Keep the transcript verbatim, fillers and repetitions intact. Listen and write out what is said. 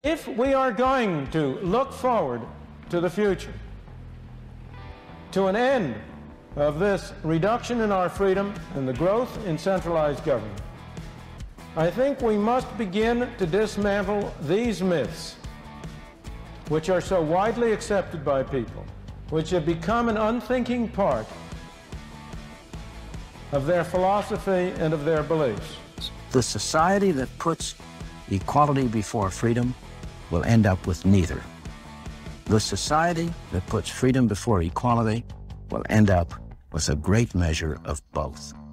If we are going to look forward to the future, to an end of this reduction in our freedom and the growth in centralized government, I think we must begin to dismantle these myths, which are so widely accepted by people, which have become an unthinking part of their philosophy and of their beliefs. The society that puts equality before freedom will end up with neither. The society that puts freedom before equality will end up with a great measure of both.